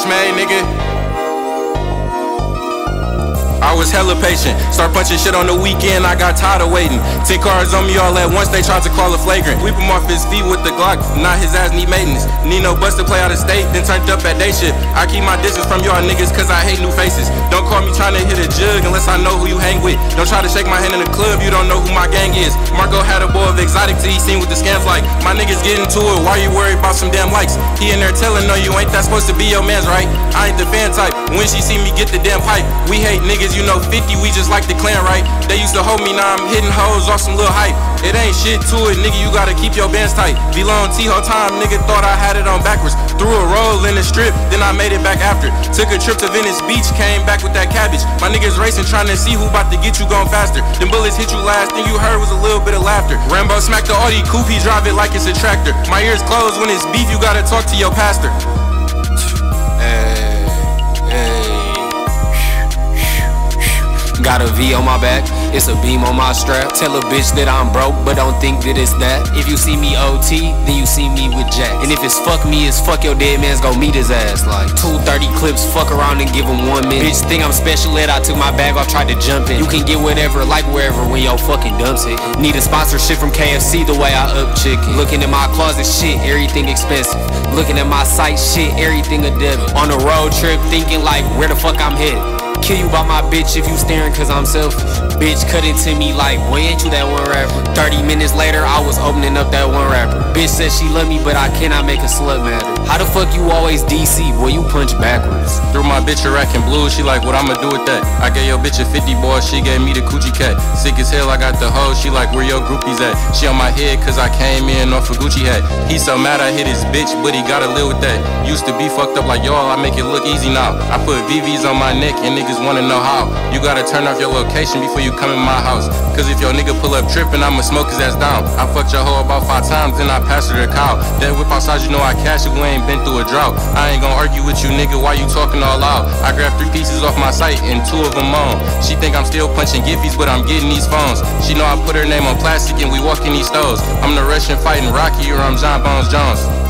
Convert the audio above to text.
bitch made, nigga. I was hella patient, start punching shit on the weekend, I got tired of waiting. 10 cars on me all at once, they tried to call it flagrant. Whip him off his feet with the Glock, now his ass need maintenance. Nino Buster play out of state, then turned up at day shit. I keep my distance from y'all niggas cause I hate new faces. Don't call me trying to hit a jug unless I know who you hang with. Don't try to shake my hand in the club, you don't know who my gang is. Marco had a boy of exotic till he seen what the scams like. My niggas get into it, why you worried about some damn likes? He in there telling, no you ain't that supposed to be your mans, right? I ain't the fan type, when she see me get the damn pipe. We hate niggas, you know 50, we just like the clan, right? They used to hold me, now I'm hitting hoes off some little hype. It ain't shit to it, nigga, you gotta keep your bands tight. V-Long T-Ho time, nigga thought I had it on backwards. Threw a roll in the strip, then I made it back after. Took a trip to Venice Beach, came back with that cabbage. My niggas racing, trying to see who about to get you going faster. Them bullets hit you last, thing you heard was a little bit of laughter. Rambo smacked the Audi coupe, he drive it like it's a tractor. My ears closed when it's beef, you gotta talk to your pastor. Got a V on my back, it's a beam on my strap. Tell a bitch that I'm broke, but don't think that it's that. If you see me OT, then you see me with Jack. And if it's fuck me, it's fuck your dead man's go meet his ass. Like 230 clips, fuck around and give him 1 minute. Bitch think I'm special ed, I took my bag off, tried to jump in. You can get whatever, like wherever, when your fucking dumps hit. Need a sponsorship from KFC, the way I up chicken. Looking in my closet, shit, everything expensive. Looking at my site, shit, everything a debit. On a road trip, thinking like, where the fuck I'm headed? Kill you by my bitch if you staring cause I'm selfish. Bitch cut into me like, boy ain't you that one rapper? 30 minutes later I was opening up that one rapper. Bitch said she love me but I cannot make a slut matter. How the fuck you always DC, boy you punch backwards. Threw my bitch a rack and blue, she like what I'ma do with that? I gave your bitch a 50 boy, she gave me the coochie cat. Sick as hell I got the hoe, she like where your groupies at? She on my head cause I came in off a Gucci hat. He so mad I hit his bitch but he gotta live with that. Used to be fucked up like y'all, I make it look easy now. I put VVs on my neck and niggas wanna know how. You gotta turn off your location before you come in my house. Cause if your nigga pull up trippin', I'ma smoke his ass down. I fucked your hoe about 5 times, then I passed her the cow. That whip outside, you know I cash it, we ain't been through a drought. I ain't gon' argue with you nigga, why you talking all loud? I grabbed 3 pieces off my site and 2 of them on. She think I'm still punching Gippies, but I'm getting these phones. She know I put her name on plastic and we walk in these stores. I'm the Russian fighting Rocky or I'm John Bones Jones.